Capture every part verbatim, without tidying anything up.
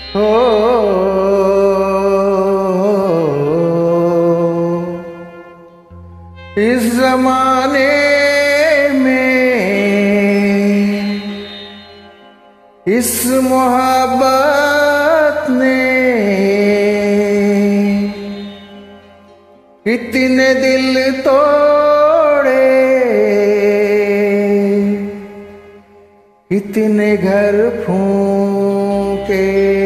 हो इस जमाने में इस मोहब्बत ने कितने दिल तोड़े, कितने घर फूके।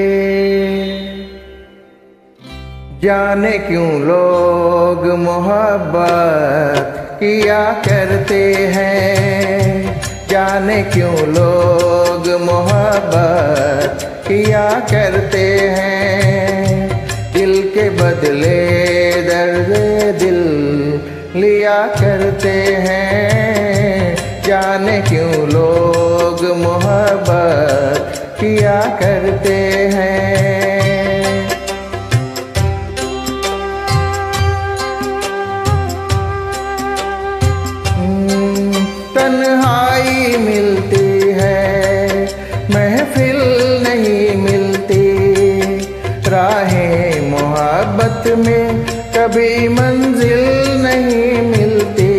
जाने क्यों लोग मोहब्बत किया करते हैं, जाने क्यों लोग मोहब्बत किया करते हैं। दिल के बदले दर्द दिल लिया करते हैं, जाने क्यों लोग मोहब्बत किया करते हैं। तन्हाई मिलती है, महफिल नहीं मिलती, राहें मोहब्बत में कभी मंजिल नहीं मिलती।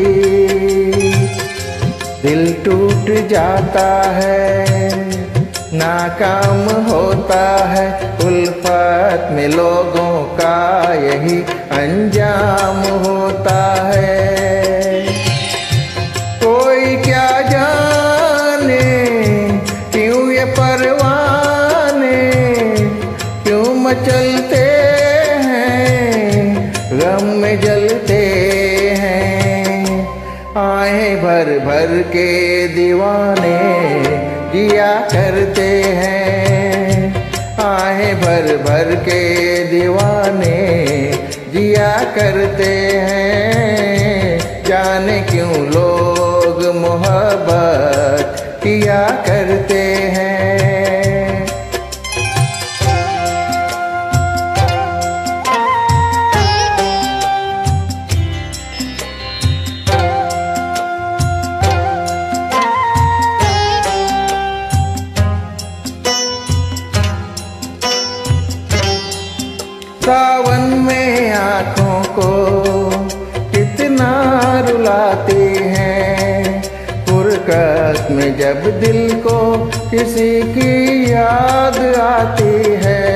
दिल टूट जाता है, नाकाम होता है, उल्फत में लोगों का यही अंजाम होता है। कोई क्या जाने क्यों ये परवाने क्यों मचलते हैं, गम में जलते हैं। आए भर भर के दीवाने जिया करते हैं, आए भर भर के दीवाने जिया करते हैं। जाने क्यों लोग मोहब्बत किया करते हैं। सावन में आँखों को कितना रुलाती हैं, फुरकत में जब दिल को किसी की याद आती है।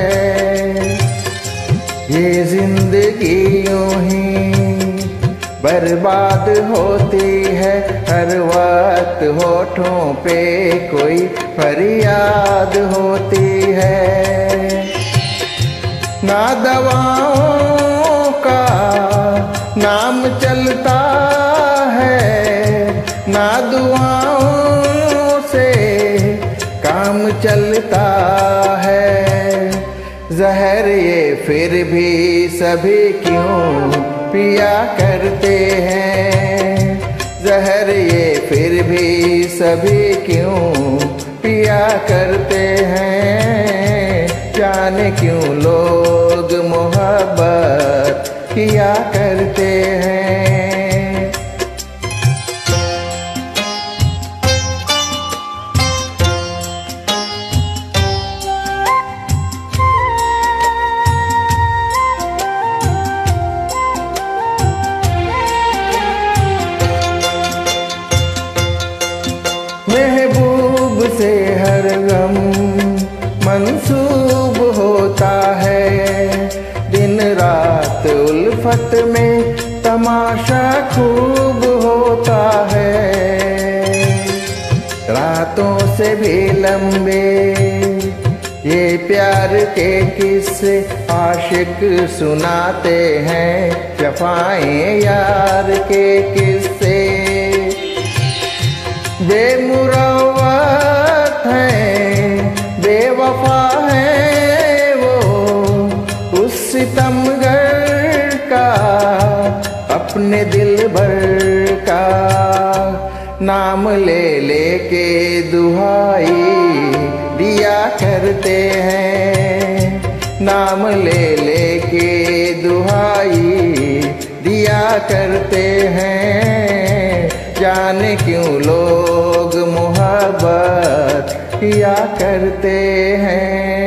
ये जिंदगी यूं ही बर्बाद होती है, हर वक्त होठों पे कोई फरियाद होती है। ना दवाओं का नाम चलता है, ना दुआओं से काम चलता है। जहर ये फिर भी सभी क्यों पिया करते हैं, जहर ये फिर भी सभी क्यों पिया करते हैं। जाने क्यों लोग मोहब्बत किया करते हैं। महबूब से हर गम मंसूब होता है, दिन रात उल्फत में तमाशा खूब होता है। रातों से भी लंबे ये प्यार के किस्से आशिक सुनाते हैं, जफाएं यार के किस्से। बेमुरवत हैं, बेवफा है वो, उस सितमगर का अपने दिल भर का नाम ले लेके दुहाई दिया करते हैं, नाम ले लेके दुहाई दिया करते हैं। जाने क्यों लोग मोहब्बत किया करते हैं।